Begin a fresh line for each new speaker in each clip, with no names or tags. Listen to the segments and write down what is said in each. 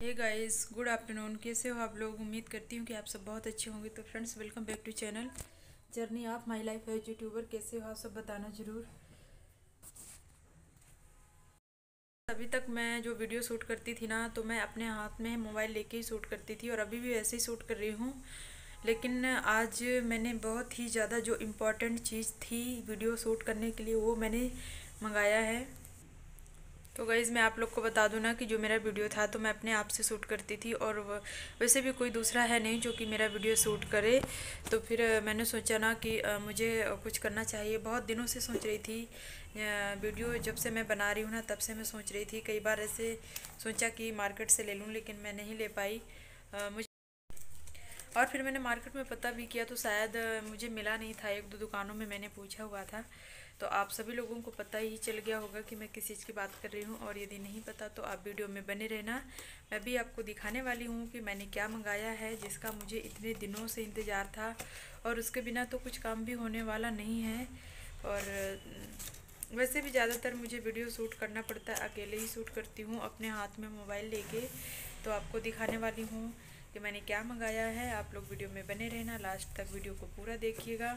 Hey guys, good afternoon. कैसे हो आप लोग? उम्मीद करती हूँ कि आप सब बहुत अच्छे होंगे। तो friends, welcome back to channel journey of my life as YouTuber. कैसे हो आप सब, बताना ज़रूर। अभी तक मैं जो वीडियो शूट करती थी ना, तो मैं अपने हाथ में मोबाइल लेके ही शूट करती थी और अभी भी ऐसे ही शूट कर रही हूँ। लेकिन आज मैंने बहुत ही ज़्यादा जो इम्पोर्टेंट चीज़ थी वीडियो शूट करने के लिए, वो मैंने मंगाया है। तो गाइज़, मैं आप लोग को बता दूं ना कि जो मेरा वीडियो था तो मैं अपने आप से शूट करती थी और वैसे भी कोई दूसरा है नहीं जो कि मेरा वीडियो शूट करे। तो फिर मैंने सोचा ना कि मुझे कुछ करना चाहिए। बहुत दिनों से सोच रही थी। वीडियो जब से मैं बना रही हूँ ना, तब से मैं सोच रही थी। कई बार ऐसे सोचा कि मार्केट से ले लूँ, लेकिन मैं नहीं ले पाई। मुझे और फिर मैंने मार्केट में पता भी किया तो शायद मुझे मिला नहीं था। एक दो दुकानों में मैंने पूछा हुआ था। तो आप सभी लोगों को पता ही चल गया होगा कि मैं किस चीज़ की बात कर रही हूँ, और यदि नहीं पता तो आप वीडियो में बने रहना। मैं भी आपको दिखाने वाली हूँ कि मैंने क्या मंगाया है, जिसका मुझे इतने दिनों से इंतज़ार था और उसके बिना तो कुछ काम भी होने वाला नहीं है। और वैसे भी ज़्यादातर मुझे वीडियो शूट करना पड़ता है, अकेले ही शूट करती हूँ अपने हाथ में मोबाइल लेके। तो आपको दिखाने वाली हूँ कि मैंने क्या मंगाया है। आप लोग वीडियो में बने रहना, लास्ट तक वीडियो को पूरा देखिएगा।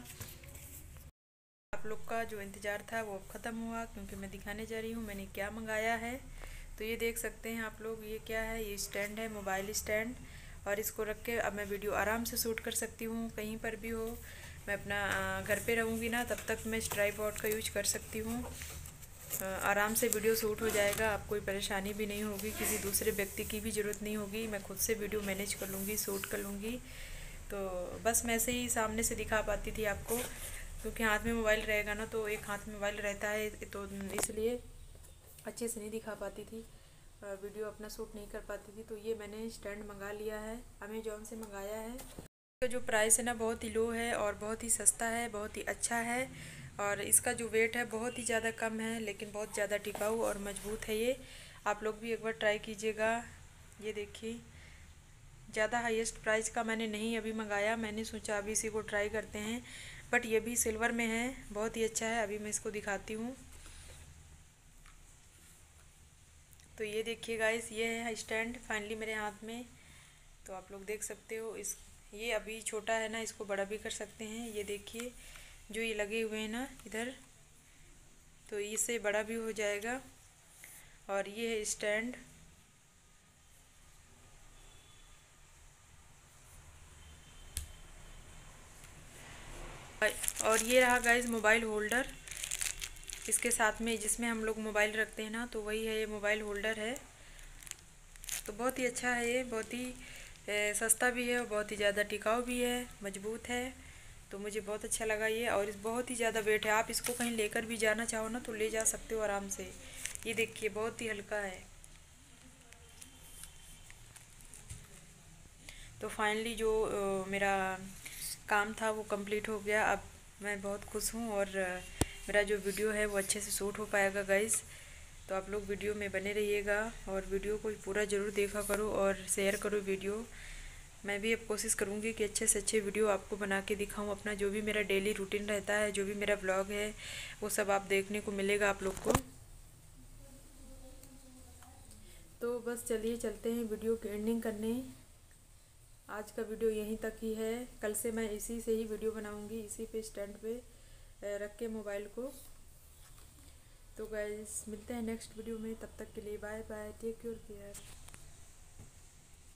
आप लोग का जो इंतज़ार था वो अब ख़त्म हुआ, क्योंकि मैं दिखाने जा रही हूँ मैंने क्या मंगाया है। तो ये देख सकते हैं आप लोग, ये क्या है? ये स्टैंड है, मोबाइल स्टैंड। और इसको रख के अब मैं वीडियो आराम से शूट कर सकती हूँ, कहीं पर भी हो। मैं अपना घर पे रहूँगी ना, तब तक मैं इस ट्राइपॉड का यूज कर सकती हूँ। आराम से वीडियो शूट हो जाएगा, आप कोई परेशानी भी नहीं होगी, किसी दूसरे व्यक्ति की भी ज़रूरत नहीं होगी। मैं खुद से वीडियो मैनेज कर लूँगी, शूट कर लूँगी। तो बस मैं ऐसे ही सामने से दिखा पाती थी आपको, क्योंकि हाथ में मोबाइल रहेगा ना, तो एक हाथ में मोबाइल रहता है, तो इसलिए अच्छे से नहीं दिखा पाती थी, वीडियो अपना शूट नहीं कर पाती थी। तो ये मैंने स्टैंड मंगा लिया है, अमेजोन से मंगाया है। तो जो प्राइस है ना, बहुत ही लो है और बहुत ही सस्ता है, बहुत ही अच्छा है। और इसका जो वेट है बहुत ही ज़्यादा कम है, लेकिन बहुत ज़्यादा टिकाऊ और मजबूत है ये। आप लोग भी एक बार ट्राई कीजिएगा। ये देखिए, ज़्यादा हाईएस्ट प्राइस का मैंने नहीं अभी मंगाया, मैंने सोचा अभी इसी को ट्राई करते हैं। बट ये भी सिल्वर में है, बहुत ही अच्छा है। अभी मैं इसको दिखाती हूँ। तो ये देखिए गाइस, ये है स्टैंड फाइनली मेरे हाथ में। तो आप लोग देख सकते हो, इस ये अभी छोटा है ना, इसको बड़ा भी कर सकते हैं। ये देखिए, जो ये लगे हुए हैं ना इधर, तो इससे बड़ा भी हो जाएगा। और ये है स्टैंड। और ये रहा गाइस मोबाइल होल्डर इसके साथ में, जिसमें हम लोग मोबाइल रखते हैं ना, तो वही है, ये मोबाइल होल्डर है। तो बहुत ही अच्छा है ये, बहुत ही सस्ता भी है और बहुत ही ज़्यादा टिकाऊ भी है, मजबूत है। तो मुझे बहुत अच्छा लगा ये। और इस बहुत ही ज़्यादा वेट है, आप इसको कहीं लेकर भी जाना चाहो ना तो ले जा सकते हो आराम से। ये देखिए, बहुत ही हल्का है। तो फाइनली जो मेरा काम था वो कंप्लीट हो गया। अब मैं बहुत खुश हूँ और मेरा जो वीडियो है वो अच्छे से शूट हो पाएगा गाइस। तो आप लोग वीडियो में बने रहिएगा और वीडियो को पूरा ज़रूर देखा करो और शेयर करो वीडियो। मैं भी अब कोशिश करूँगी कि अच्छे से अच्छे वीडियो आपको बना के दिखाऊँ। अपना जो भी मेरा डेली रूटीन रहता है, जो भी मेरा ब्लॉग है, वो सब आप देखने को मिलेगा आप लोग को। तो बस चलिए चलते हैं वीडियो की एंडिंग करने। आज का वीडियो यहीं तक ही है। कल से मैं इसी से ही वीडियो बनाऊंगी, इसी पे स्टैंड पे रख के मोबाइल को। तो गाइस, मिलते हैं नेक्स्ट वीडियो में, तब तक के लिए bye bye, take your care.